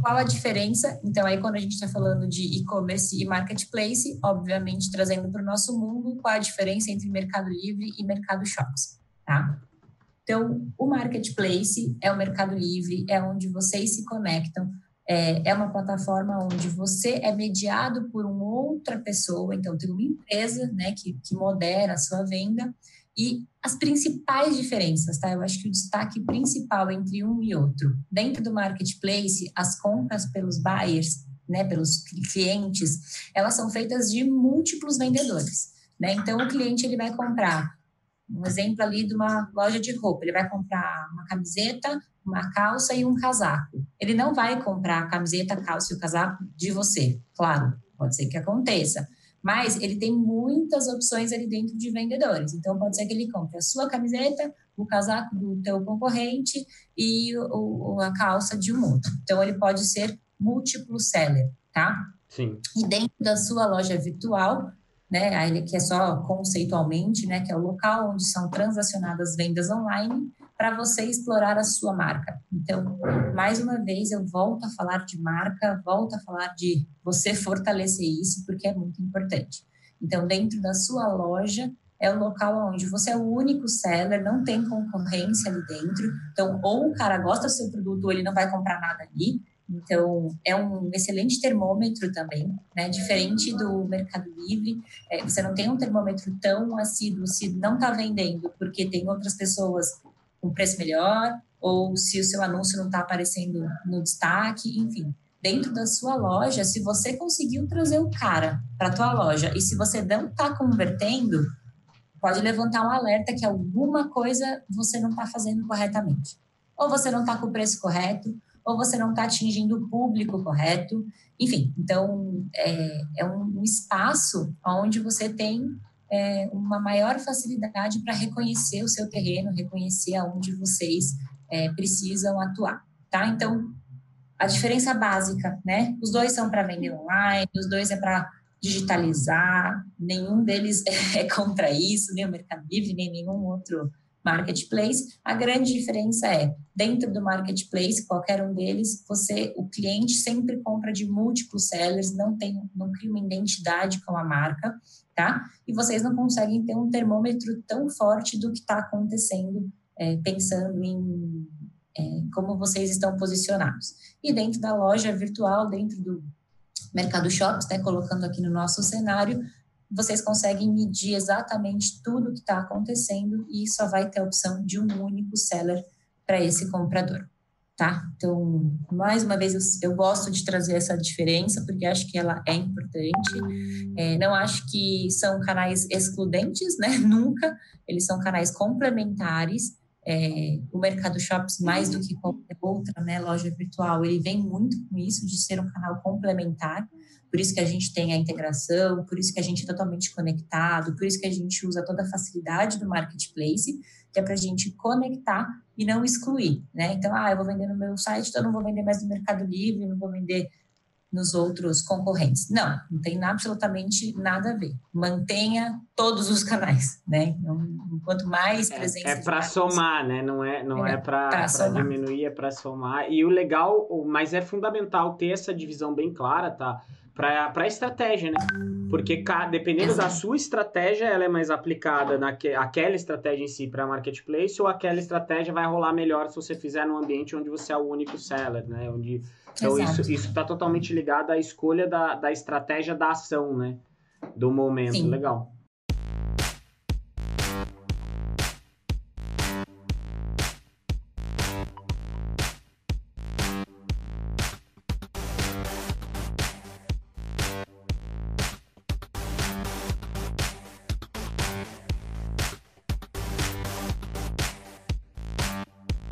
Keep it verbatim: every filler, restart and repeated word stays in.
qual a diferença? Então, aí quando a gente está falando de e-commerce e marketplace, obviamente trazendo para o nosso mundo, qual a diferença entre Mercado Livre e Mercado Shops, tá? Então, o marketplace é o Mercado Livre, é onde vocês se conectam, é, é uma plataforma onde você é mediado por uma outra pessoa, então tem uma empresa, né, que, que modera a sua venda, e as principais diferenças, tá? Eu acho que o destaque principal entre um e outro, dentro do marketplace, as compras pelos buyers, né, pelos clientes, elas são feitas de múltiplos vendedores, né? Então, o cliente ele vai comprar, um exemplo ali de uma loja de roupa, ele vai comprar uma camiseta, uma calça e um casaco. Ele não vai comprar a camiseta, a calça e o casaco de você, claro, pode ser que aconteça, mas ele tem muitas opções ali dentro de vendedores. Então, pode ser que ele compre a sua camiseta, o casaco do teu concorrente e o, a calça de um outro. Então, ele pode ser múltiplo seller, tá? Sim. E dentro da sua loja virtual, né, aí que é só conceitualmente, né, que é o local onde são transacionadas vendas online para você explorar a sua marca. Então, mais uma vez, eu volto a falar de marca, volto a falar de você fortalecer isso, porque é muito importante. Então, dentro da sua loja, é o local onde você é o único seller, não tem concorrência ali dentro. Então, ou o cara gosta do seu produto, ou ele não vai comprar nada ali. Então, é um excelente termômetro também, né? Diferente do Mercado Livre, é, você não tem um termômetro tão assíduo se não está vendendo, porque tem outras pessoas com preço melhor, ou se o seu anúncio não está aparecendo no destaque, enfim. Dentro da sua loja, se você conseguiu trazer o cara para a tua loja e se você não está convertendo, pode levantar um alerta que alguma coisa você não está fazendo corretamente. Ou você não está com o preço correto, ou você não está atingindo o público correto. Enfim, então, é, é um espaço onde você tem é, uma maior facilidade para reconhecer o seu terreno, reconhecer aonde vocês é, precisam atuar, tá? Então, a diferença básica, né? Os dois são para vender online, os dois é para digitalizar, nenhum deles é contra isso, nem o Mercado Livre, nem nenhum outro marketplace. A grande diferença é, dentro do marketplace, qualquer um deles, você, o cliente sempre compra de múltiplos sellers, não tem, não cria uma identidade com a marca, tá? E vocês não conseguem ter um termômetro tão forte do que está acontecendo, é, pensando em é, como vocês estão posicionados. E dentro da loja virtual, dentro do Mercado Shops, né, colocando aqui no nosso cenário, vocês conseguem medir exatamente tudo o que está acontecendo e só vai ter a opção de um único seller para esse comprador, tá? Então, mais uma vez, eu, eu gosto de trazer essa diferença, porque acho que ela é importante. É, não acho que são canais excludentes, né? Nunca. Eles são canais complementares. É, o Mercado Shops, mais do que qualquer outra, né, loja virtual, ele vem muito com isso, de ser um canal complementar, por isso que a gente tem a integração, por isso que a gente é totalmente conectado, por isso que a gente usa toda a facilidade do marketplace, que é para a gente conectar e não excluir, né? Então, ah, eu vou vender no meu site, então eu não vou vender mais no Mercado Livre, não vou vender nos outros concorrentes. Não, não tem absolutamente nada a ver. Mantenha todos os canais, né? Então, quanto mais presença... É, é para somar, né? Não é, não é, é para diminuir, é para somar. E o legal, mas é fundamental ter essa divisão bem clara, tá? Para a estratégia, né? Porque dependendo Exato. Da sua estratégia, ela é mais aplicada naquela estratégia em si para marketplace, ou aquela estratégia vai rolar melhor se você fizer num ambiente onde você é o único seller, né? Onde, então Exato. isso está totalmente ligado à escolha da, da estratégia da ação, né? Do momento. Sim. Legal.